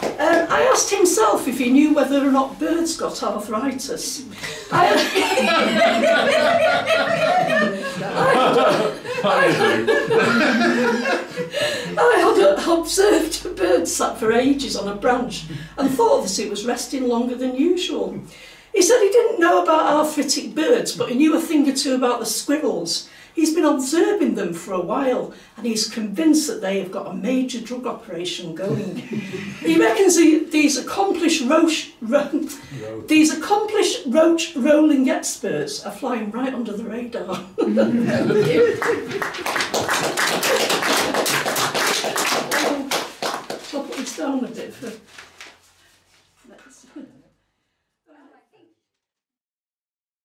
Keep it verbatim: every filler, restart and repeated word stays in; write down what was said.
Um, I asked himself if he knew whether or not birds got arthritis. I had, I had, I had observed a bird sat for ages on a branch and thought that it was resting longer than usual. He said he didn't know about arthritic birds, but he knew a thing or two about the squirrels. He's been observing them for a while and he's convinced that they have got a major drug operation going. He reckons he, these accomplished roach, ro these accomplished roach rolling experts are flying right under the radar. Shall I put this down a bit for